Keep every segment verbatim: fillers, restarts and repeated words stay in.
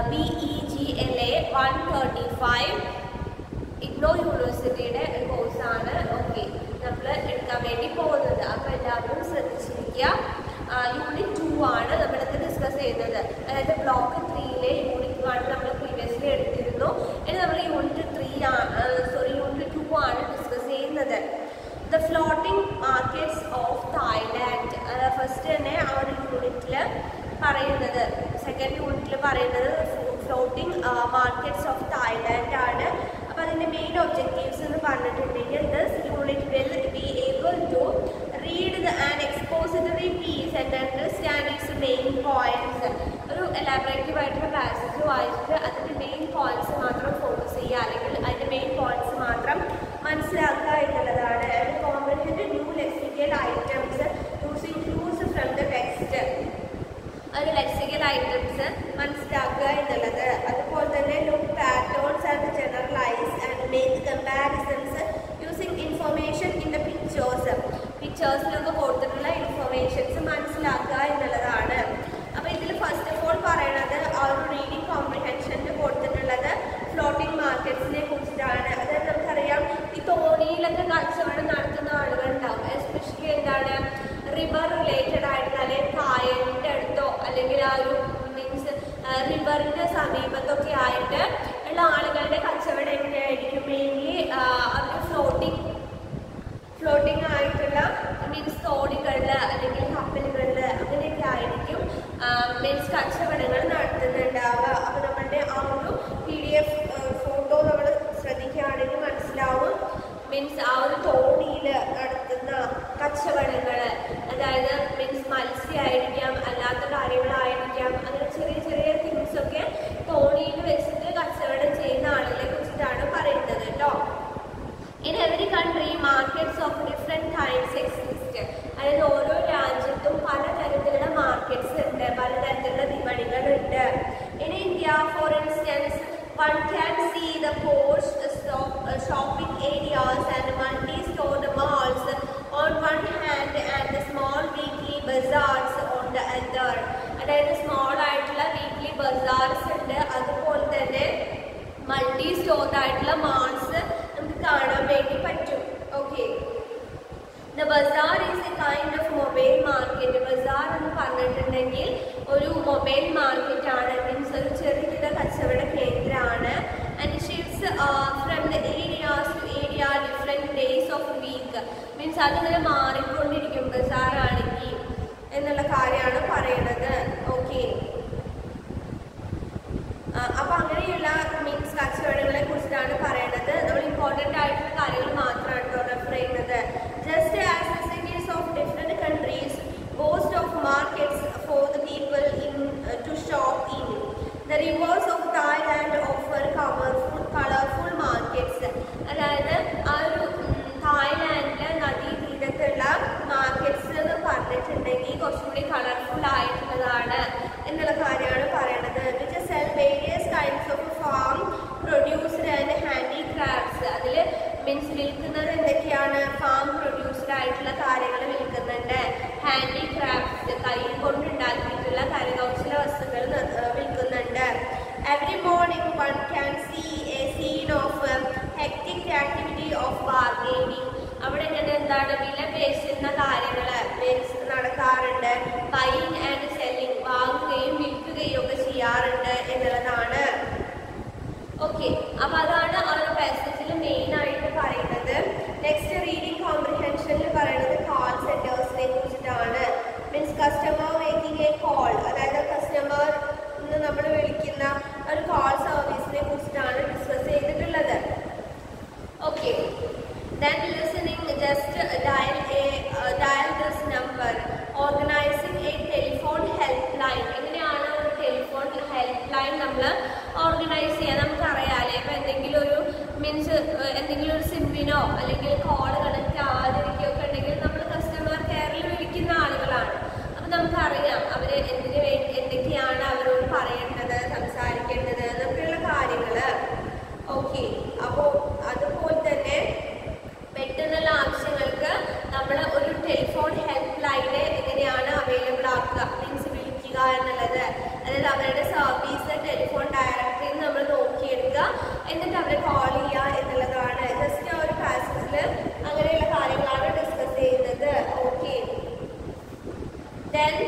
B E G L A one thirty-five Ignou യൂണിവേഴ്സിറ്റിയുടെ ഒരു കോഴ്സാണ്. ഓക്കെ, നമ്മൾ എടുക്കാൻ വേണ്ടി പോകുന്നത്. അപ്പോൾ എല്ലാവരും ശ്രദ്ധിച്ചിരിക്കുക. യൂണിറ്റ് ടു ആണ് നമ്മളിത് ഡിസ്കസ് ചെയ്യുന്നത്. അതായത് ബ്ലോക്ക് ത്രീയിലെ യൂണിറ്റ് വൺ നമ്മൾ പ്രീവിയസ്ലി എടുത്തിരുന്നു. ഇനി നമ്മൾ unit three sorry unit two ആണ് ഡിസ്കസ് ചെയ്യുന്നത്. The floating markets of Thailand. First തന്നെ ആ ഒരു യൂണിറ്റിൽ പറയുന്നത്, സെക്കൻഡ് യൂണിറ്റിൽ പറയുന്നത് ഫ്ലോട്ടിംഗ് മാർക്കറ്റ്സ് ഓഫ് തായ്ലാൻഡ് ആണ്. അപ്പോൾ അതിൻ്റെ മെയിൻ ഒബ്ജക്റ്റീവ്സ് എന്ന് പറഞ്ഞിട്ടുണ്ടെങ്കിൽ this unit will be able to read the and expository piece and understand its main points. ഒരു എലാബറേറ്റീവ് ആയിട്ടുള്ള പാസേജ് വായിച്ചിട്ട് അതിൻ്റെ മെയിൻ പോയിന്റ്സ് മാത്രം ഫോക്കസ് ചെയ്യുക, അല്ലെങ്കിൽ അതിൻ്റെ മെയിൻ പോയിന്റ്സ് മാത്രം മനസ്സിലാക്കുക എന്നുള്ളതാണ്. And comprehend new lexical items using clues from the text. ഒരു ലെക്സിക്കൽ ഐറ്റംസ് മനസ്സിലാക്കുക എന്നുള്ളത്. അതുപോലെ തന്നെ look patterns and generalise and make comparisons using information in the pictures. പിക്ചേഴ്സിലൊക്കെ കൊടുത്തിട്ടുള്ള ഇൻഫർമേഷൻസ് മനസ്സിലാക്കുക എന്നുള്ളതാണ്. അപ്പോൾ ഇതിൽ ഫസ്റ്റ് ഓഫ് ഓൾ പറയണത് ആ ഒരു റീഡിങ് കോംപ്രിഹെൻഷനിൽ കൊടുത്തിട്ടുള്ളത് ഫ്ലോട്ടിംഗ് മാർക്കറ്റ്സിനെ കുറിച്ചിട്ടാണ്. അതായത് നമുക്കറിയാം, ഈ തോണിയിലൊക്കെ കച്ചവടം നടത്തുന്ന ആളുകളുണ്ടാവും. എസ്പെഷ്യലി എന്താണ് റിവർ റിലേറ്റഡ് ആയിട്ടുള്ള, അല്ലെങ്കിൽ കായലിൻ്റെ അടുത്തോ അല്ലെങ്കിൽ ആ ഒരു മീൻസ് റിവറിൻ്റെ സമീപത്തൊക്കെ ആയിട്ട് ഉള്ള ആളുകളുടെ കച്ചവടം എങ്ങനെയായിരിക്കും? മെയിൻലി അവർ ഫ്ലോട്ടിംഗ് ഫ്ലോട്ടിംഗ് ആയിട്ടുള്ള മീൻസ് തോണികളിൽ അല്ലെങ്കിൽ കപ്പലുകളിൽ അങ്ങനെയൊക്കെ ആയിരിക്കും മീൻസ് കച്ചവടങ്ങൾ നടത്തുന്നുണ്ടാവുക. അപ്പോൾ നമ്മളുടെ ആ ഒരു പി ഡി എഫ് ഫോട്ടോ നമ്മൾ ശ്രദ്ധിക്കുകയാണെങ്കിൽ മനസ്സിലാവും. മീൻസ് ആ ഒരു തോണിയിൽ നടത്തുന്ന കച്ചവടങ്ങൾ, അതായത് മീൻസ് മത്സ്യമായിരിക്കാം, അല്ലാത്ത കാര്യങ്ങളായിരിക്കാം, അങ്ങനെ ചെറിയ ചെറിയ തിങ്സൊക്കെ തോണിയിൽ വെച്ചിട്ട് കച്ചവടം ചെയ്യുന്ന ആളുകളെ കുറിച്ചിട്ടാണ് പറയുന്നത് കേട്ടോ. In every country markets of different kinds exist. അതായത് ഓരോ രാജ്യത്തും പലതരത്തിലുള്ള മാർക്കറ്റ്സ് ഉണ്ട്, പലതരത്തിലുള്ള വിപണികളുണ്ട്. In India for instance one can see the posh shopping areas and multi-stored malls on one hand and the small weekly bazaars on the other. അതായത് small ആയിട്ടുള്ള weekly bazaars ഉണ്ട്, അതുപോലെ തന്നെ മൾട്ടി സ്റ്റോർഡ് ആയിട്ടുള്ള malls നമുക്ക് കാണാൻ വേണ്ടി പറ്റും. Okay, the bazaar is a kind of mobile market. Bazaar എന്ന് പറഞ്ഞിട്ടുണ്ടെങ്കിൽ ഒരു മൊബൈൽ മാർക്കറ്റ് ആണ്, മീൻസ് ഒരു ചെറുകിട കച്ചവട കേന്ദ്രമാണ്. And shifts from the areas to area different days of week. Means അതിങ്ങനെ മാറിക്കൊണ്ടിരിക്കും ബസാർ ആണെങ്കിൽ എന്നുള്ള കാര്യമാണ് പറയുന്നത്. ഓക്കെ, അപ്പോൾ അങ്ങനെയുള്ള മീൻസ് കച്ചവടങ്ങളെ കുറിച്ചിട്ടാണ് പറയുന്നത്. നമ്മൾ ഇമ്പോർട്ടൻ്റ് ആയിട്ടുള്ള കാര്യങ്ങൾ മാത്രമാണ് കേട്ടോ റെഫർ ചെയ്യുന്നത്. Just as the cities of different countries boast of markets for the people in uh, to shop in, the rivers of Thailand offer colorful colorful markets. അതായത് ആ ഒരു തായ്ലാൻഡിലെ നദീതീരത്തുള്ള മാർക്കറ്റ്സ് എന്ന് പറഞ്ഞിട്ടുണ്ടെങ്കിൽ കുറച്ചുകൂടി കളർഫുൾ ആയിട്ടുള്ളതാണ് എന്നുള്ള കാര്യമാണ് പറയണത്. Which sell various kinds of farm produced and handicrafts. അതിൽ മീൻസ് വിൽക്കുന്നത് എന്തൊക്കെയാണ്? ഫാം പ്രൊഡ്യൂസ്ഡ് ആയിട്ടുള്ള കാര്യങ്ങൾ വിൽക്കുന്നുണ്ട്, ഹാൻഡിക്രാഫ്റ്റ്സ് കൈ കൊണ്ടുണ്ടാക്കിയിട്ടുള്ള കരകൗശല വസ്തുക്കൾ വിൽക്കുന്നുണ്ട്. Every morning one can see a scene of hectic activity of bargaining. അവിടെ ഇങ്ങനെ എന്താണ് വില പേശുന്ന കാര്യങ്ങൾ നടക്കാറുണ്ട്. ബൈയിങ് ആൻഡ് സെല്ലിങ്, വാങ്ങുകയും വിൽക്കുകയും ഒക്കെ ചെയ്യാറുണ്ട് എന്നുള്ളതാണ്. ഓക്കെ, അപ്പോൾ അതാണ് ആ ഒരു പാസേജിൽ മെയിൻ ആയിട്ട് പറയുന്നത്. നെക്സ്റ്റ് റീഡിംഗ് കോംപ്രിഹെൻഷനിൽ പറയുന്നത് കോൾ സെന്റേഴ്സിനെ കുറിച്ചിട്ടാണ്. Means customer making a call, അതായത് കസ്റ്റമർ നമ്മൾ വിളിക്കുന്ന ഒരു കോൾ സർവീസിനെ കുറിച്ചിട്ടാണ് ഡിസ്കസ് ചെയ്തിട്ടുള്ളത്. Okay, then listening, just dial a uh, dial this number. Organizing a telephone helpline. എങ്ങനെയാണ് ഒരു ടെലിഫോൺ ഹെൽപ്പ് ലൈൻ നമ്മൾ ഓർഗനൈസ് ചെയ്യുക? നമുക്കറിയാമല്ലേ, ഇപ്പോൾ എന്തെങ്കിലും ഒരു മീൻസ് എന്തെങ്കിലും ഒരു സിമ്മിനോ അല്ലെങ്കിൽ കോൾ കണക്ട് ആവാതിരിക്കുകയൊക്കെ ഉണ്ടെങ്കിൽ നമ്മൾ കസ്റ്റമർ കെയറിൽ വിളിക്കുന്ന ആളുകളാണ്. അപ്പോൾ നമുക്കറിയാം അവർ എന്തിനു വേണ്ടി എന്തൊക്കെയാണ് അവരോട് പറയേണ്ടത്, സംസാരിക്കേണ്ടത് എന്നൊക്കെയുള്ള കാര്യങ്ങൾ. ഓക്കെ, അപ്പോൾ അതുപോലെ തന്നെ പെട്ടെന്നുള്ള ആവശ്യങ്ങൾക്ക് നമ്മൾ ഒരു ടെലിഫോൺ ഹെൽപ്പ് ലൈന് എങ്ങനെയാണ് അവൈലബിൾ ആക്കുക, മീൻസ് വിളിക്കുക എന്നുള്ളത്. അതായത് അവരുടെ service telephone Then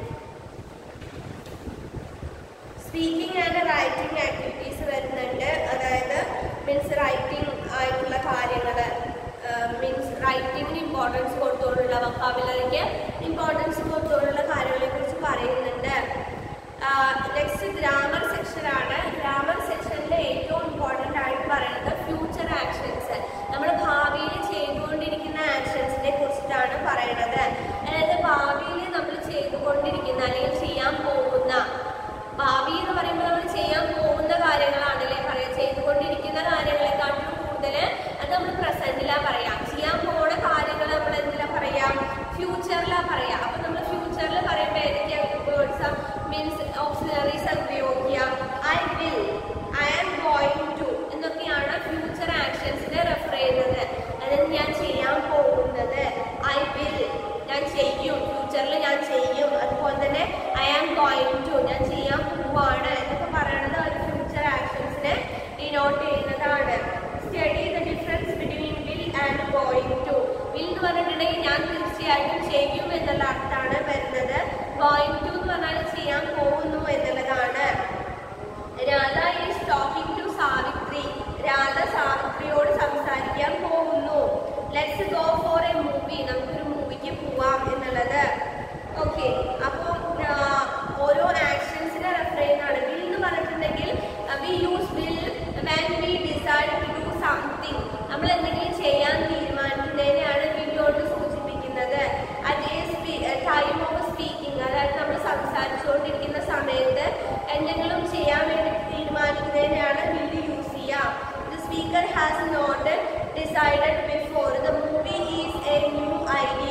speaking and writing activities വരുന്നുണ്ട്. അതായത് മീൻസ് റൈറ്റിംഗ് ആയിട്ടുള്ള കാര്യങ്ങൾ, മീൻസ് റൈറ്റിംഗിന് ഇമ്പോർട്ടൻസ് കൊടുത്തുകൊണ്ടുള്ള, വൊക്കാബുലറിക്ക് ഇമ്പോർട്ടൻസ് കൊടുത്തുകൊണ്ടുള്ള കാര്യങ്ങളെ കുറിച്ച് പറയുന്നുണ്ട്. നെക്സ്റ്റ് ഗ്രാമർ സെക്ഷനാണ്. ഗ്രാമർ സെക്ഷനിൽ ഏറ്റവും ഇമ്പോർട്ടൻ്റ് ആയിട്ട് പറയുന്നത് ഫ്യൂച്ചർ ആക്ഷൻസ്, നമ്മൾ ഭാവിയിൽ ചെയ്തുകൊണ്ടിരിക്കുന്ന ആക്ഷൻസിനെ കുറിച്ചിട്ടാണ് പറയുന്നത്. അതായത് ഭാവിയിൽ നമ്മൾ ചെയ്തുകൊണ്ടിരിക്കുന്ന അല്ലെങ്കിൽ ചെയ്യാൻ പോകുന്ന, ഭാവി എന്ന് പറയുമ്പോൾ നമ്മൾ ചെയ്യാൻ പോകുന്ന കാര്യങ്ങളാണല്ലേ പറയാം. ചെയ്തുകൊണ്ടിരിക്കുന്ന കാര്യങ്ങളെക്കാട്ടിലും കൂടുതൽ അത് നമ്മൾ പ്രസന്റിലാണ് പറയാം. ചെയ്യാൻ പോകുന്ന കാര്യങ്ങൾ നമ്മൾ എന്തിനാ പറയാം, ഫ്യൂച്ചറിലാണ് പറയാം. അപ്പൊ നമ്മൾ ഫ്യൂച്ചറിൽ പറയുമ്പോൾ ഏതൊക്കെയാണ് വേർഡ്സ് മീൻസ് ഓക്സിലറീസ് ഉപയോഗിക്കാം. I will, I am going to എന്നൊക്കെയാണ് ഫ്യൂച്ചർ ആക്ഷൻസിനെ റെഫർ ചെയ്യുന്നത്. അതായത് ഞാൻ ചെയ്യാൻ പോകുന്നത്, ഐ വിൽ ഞാൻ ചെയ്യും, ഫ്യൂച്ചറിൽ ഞാൻ ചെയ്യും. അതുപോലെ തന്നെ ഐ ആം ഗോയിങ് ടു ഞാൻ ചെയ്യാൻ പോവാണ് എന്നൊക്കെ പറയുന്നത് ഒരു ഫ്യൂച്ചർ ആക്ഷൻസിനെ ഡിനോട്ട് ചെയ്യുന്നതാണ്. Study the difference between will and going to. Will എന്ന് പറഞ്ഞിട്ടുണ്ടെങ്കിൽ ഞാൻ തീർച്ചയായിട്ടും ചെയ്യും എന്നുള്ള അർത്ഥമാണ് വരുന്നത്. ഗോയിങ് ടു എന്ന് പറഞ്ഞാൽ ചെയ്യാൻ പോകുന്നു എന്നുള്ളതാണ്. Radha is talking to Savitri. Radha സാവിത്രിയോട് സംസാരിക്കാൻ പോകുന്നു. Let's go for a movie, നമുക്കൊരു മൂവിക്ക് പോവാം എന്നുള്ളത്. ഓക്കെ, അപ്പോൾ ഓരോ ആക്ഷൻസിനെ റെഫർ ചെയ്യുന്നതാണ്. വിൽ എന്ന് പറഞ്ഞിട്ടുണ്ടെങ്കിൽ we use will when we decide to do something. നമ്മൾ എന്തെങ്കിലും ചെയ്യാൻ തീരുമാനിക്കുന്നതിനെയാണ് വില്ലോട് സൂചിപ്പിക്കുന്നത്. അതേ ടൈം ഓഫ് സ്പീക്കിംഗ്, അതായത് നമ്മൾ സംസാരിച്ചുകൊണ്ടിരിക്കുന്ന സമയത്ത് എന്തെങ്കിലും ചെയ്യാൻ വേണ്ടി തീരുമാനിക്കുന്നതിനെയാണ് വില്ല് യൂസ് ചെയ്യുക. The speaker has not decided before, the movie is a new idea.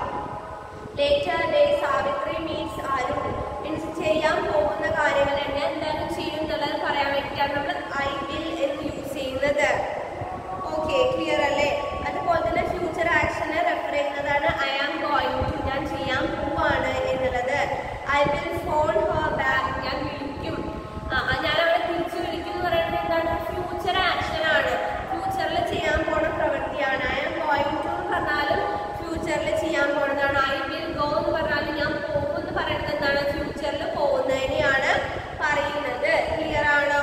Later day Savitri meets Arun. Means ചെയ്യാൻ പോകുന്ന കാര്യങ്ങൾ തന്നെ എന്തായാലും ചെയ്യും എന്നുള്ളത് പറയാൻ വേണ്ടിയിട്ടാണ് നമ്മൾ ഐ വിൽ എന്ന് യൂസ് ചെയ്യുന്നത്. ഓക്കെ, ക്ലിയർ അല്ലേ? അതുപോലെ തന്നെ ഫ്യൂച്ചർ ആക്ഷനെ റെഫർ ചെയ്യുന്നതാണ് ഐ ആം ഗോയിങ് ടു, ഞാൻ ചെയ്യാൻ പോവാണ് എന്നുള്ളത്. I will phone her back, ഞാൻ വിളിക്കും, ഞാൻ അവളെ തിരിച്ചു വിളിക്കും എന്ന് പറയുന്നത് എന്താണ്, ഫ്യൂച്ചർ ആക്ഷൻ ആണ്, ഫ്യൂച്ചറിൽ ചെയ്യാൻ പോണ പ്രവൃത്തിയാണ്. ഐ ആം ഗോയിങ് ടു എന്ന് പറഞ്ഞാലും ഫ്യൂച്ചറിൽ ചെയ്യാൻ പോണതാണ്. ഐ വിൽ ഗോ എന്ന് പറഞ്ഞാലും ഞാൻ പോകും എന്ന് പറയുന്നത് എന്താണ്, ഫ്യൂച്ചറിൽ പോകുന്നതിനെയാണ് പറയുന്നത്. ക്ലിയർ ആണോ?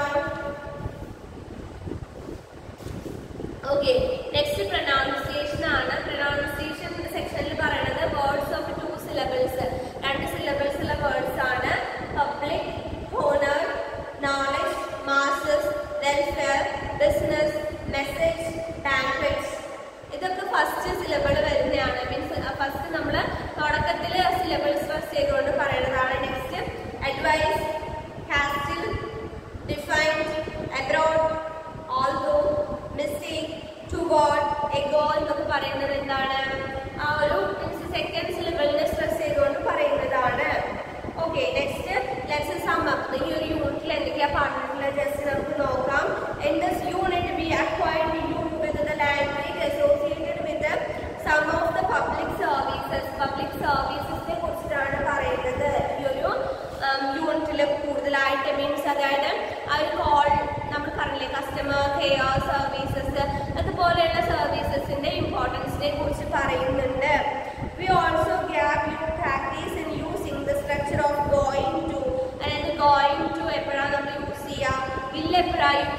ഓക്കെ, നെക്സ്റ്റ് പ്രൊനൗൺസിയേഷൻ ആണ്. പ്രൊനൗൺസിയേഷൻ സെക്ഷനിൽ പറയുന്നത് വേർഡ്സ് ഓഫ് ടു സിലബിൾസ്, രണ്ട് സിലബിൾസ് ഉള്ള വേർഡ്സ് ആണ്. Public, honour, knowledge, masses, welfare, business, message, banquets. ഇതൊക്കെ ഫസ്റ്റ് സിലബിൾ വരുന്നതാണ്. മീൻസ് ഫസ്റ്റ് നമ്മൾ തുടക്കത്തിൽ സിലബിൾസ് ഫസ്റ്റ് ചെയ്തുകൊണ്ട് പറയുന്നതാണ്. Next advice, castle, defined, abroad, although, mistake, toward, ago എന്നൊക്കെ പറയുന്നത് എന്താണ്, ആ ഒരു മീൻസ് സെക്കൻഡ് സിലബിളിനെ സ്ട്രെസ് ചെയ്തുകൊണ്ട് പറയുന്നതാണ്. Okay, next let's sum up. ഈ ഒരു യൂണിറ്റിൽ എന്തൊക്കെയാണ് പറഞ്ഞിട്ടുള്ളത് ജസ്റ്റ് നമുക്ക് നോക്കാം. In this unit we acquired you with the language associated with some of the public services. Public സർവീസസിനെ കുറിച്ചിട്ടാണ് പറയുന്നത് ഈ ഒരു യൂണിറ്റിൽ കൂടുതലായിട്ട്. മീൻസ് അതായത് ആ ഒരു കോൾ നമ്മൾ പറഞ്ഞില്ലേ, കസ്റ്റമർ കെയർ സർവീസസ്, അതുപോലെയുള്ള സർവീസസിന്റെ ഇമ്പോർട്ടൻസിനെ കുറിച്ച് പറയുന്നുണ്ട്. We also gave you practice in using the structure of going to. അതായത് ഗോയിങ് ടു എപ്പോഴാണ് നമ്മൾ യൂസ് ചെയ്യുക, വിൽ എപ്പോഴാണ്